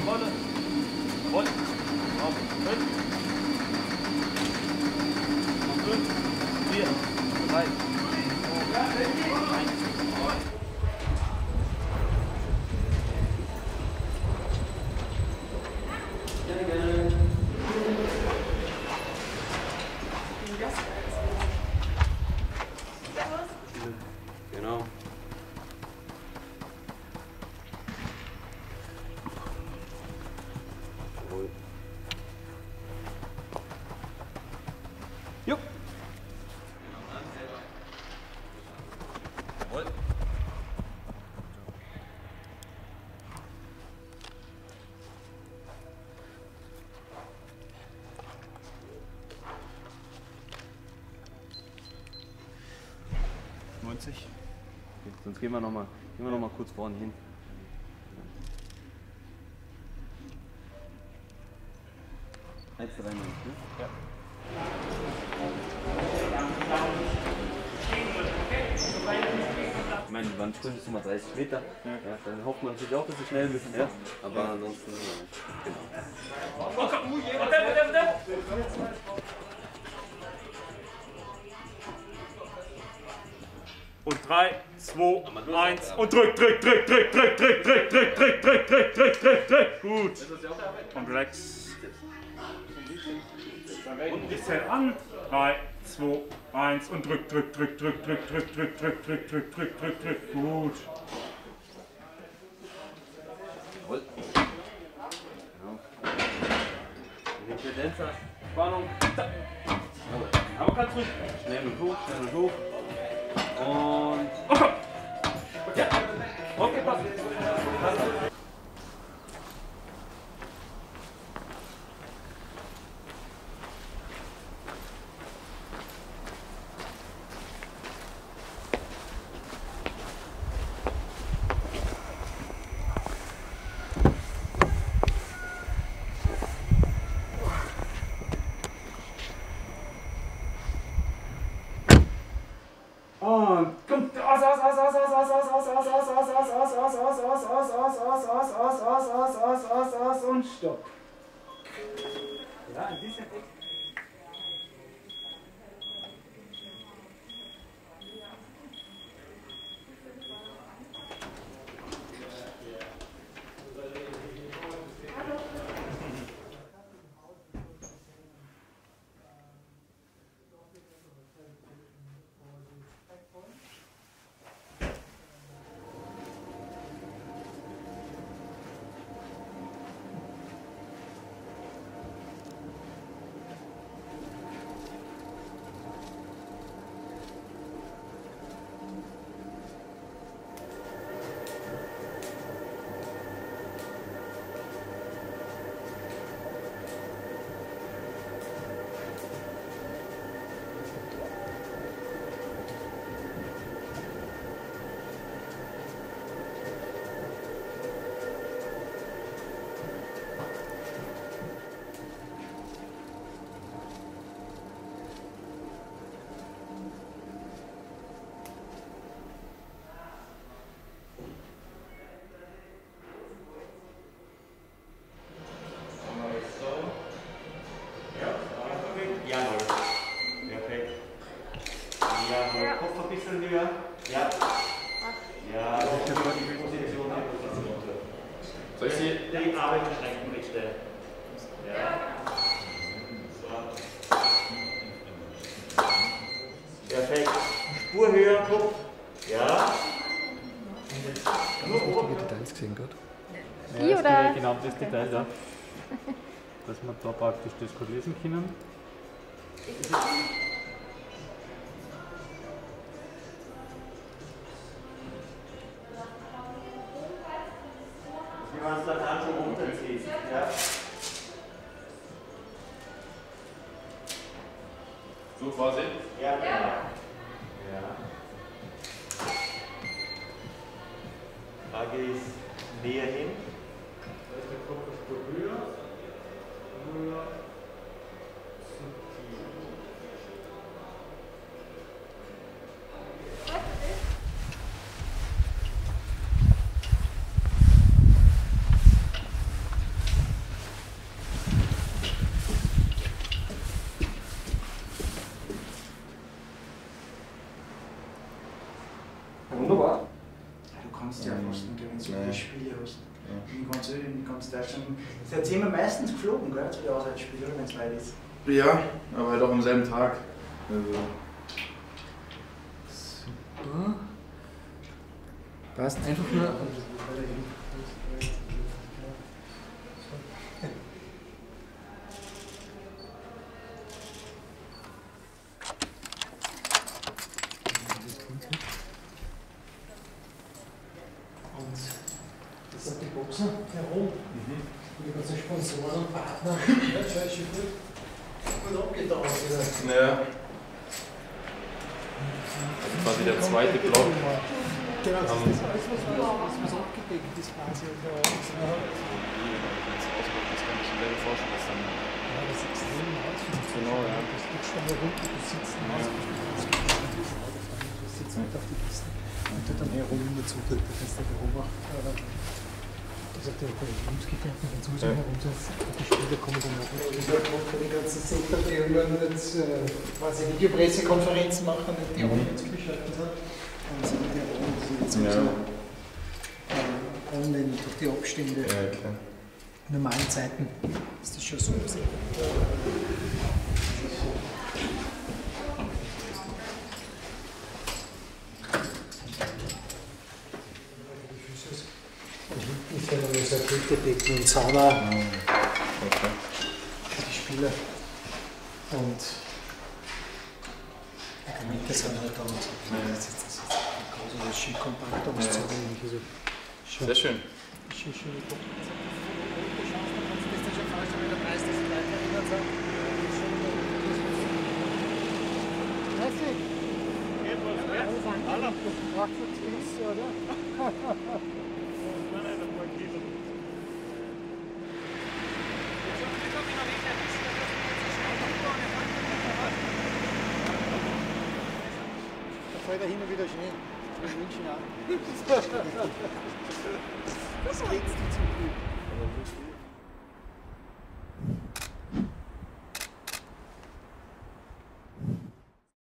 Kontrolle. Jawohl. Auf. 5. 5, 4, 3, 2, 1. Genau. Jawohl. Jupp. Jawohl. Okay, sonst gehen wir noch mal kurz vorne hin. Eins, 3, 9, ne? Ja. Ich meine, die Wandsprünge ist nochmal 30 Meter. Ja. Ja, dann hofft man natürlich auch, dass sie schnell müssen. Ja. Aber ansonsten, genau. Und 3, 2, 1 und drück. Gut. Und relax. Und ich zähle an. 3, 2, 1 und drück. Gut. Jawohl. Genau. Tendenzer, Spannung. Jawohl. Aber ganz ruhig. Schnell und hoch. Und. Ja. Okay, passt. Und kommt aus und stopp. Ja, ein bisschen weg. Kopf ein bisschen höher. Ja. Ja, das ist die Position. Soll ich sie? Die Arme verschränken bitte. Ja. Perfekt. Spur höher, Kopf. Ja. Richtige Details gesehen gerade. Ja, oder? Genau das Detail da. Dass wir da praktisch das gut lesen können. Wie man es dann schon runterzieht. Ja. So quasi? Ja, genau. Ja. Frage ist näher hin. Da ist der Kopf ein Stück höher. Höher. Subtil. in ganz Deutschland. Seid ihr immer meistens geflogen, gell, zu den Auswärtsspielen, wenn es weit ist? Ja, aber halt auch am selben Tag. Also. Super. Passt. Einfach nur. Das sind die Boxen herum. Die ganzen Sponsoren und Partner. Ja, das ist schon gut abgetaucht wieder. Ja. Quasi der zweite Block. Genau, das ist alles, was abgedeckt ist quasi. Ja, das ist extrem ausführlich. Genau, ja. Das geht schon mal runter, du sitzt du sitzt halt auf die Piste und du dann herum in der Zutritt, da kannst du beobachten. Also der Berufsgefährten, wenn es herunter ist, die Spieler kommen dann auch nicht. Die ganzen Center, die immer jetzt quasi Videopressekonferenzen machen, die auch jetzt geschaltet hat. Und so die jetzt so online durch die Abstände. Ja, klar. In normalen Zeiten ist das schon so. Ich habe noch so ein Kältebecken und Sauna für die Spieler. Und Argumente sind halt da und so. Das ist großes Skikompakt, aber es ist so. Sehr schön. Schön. Da fällt er hin und wieder Schnee. In München auch. Das geht's nicht so gut.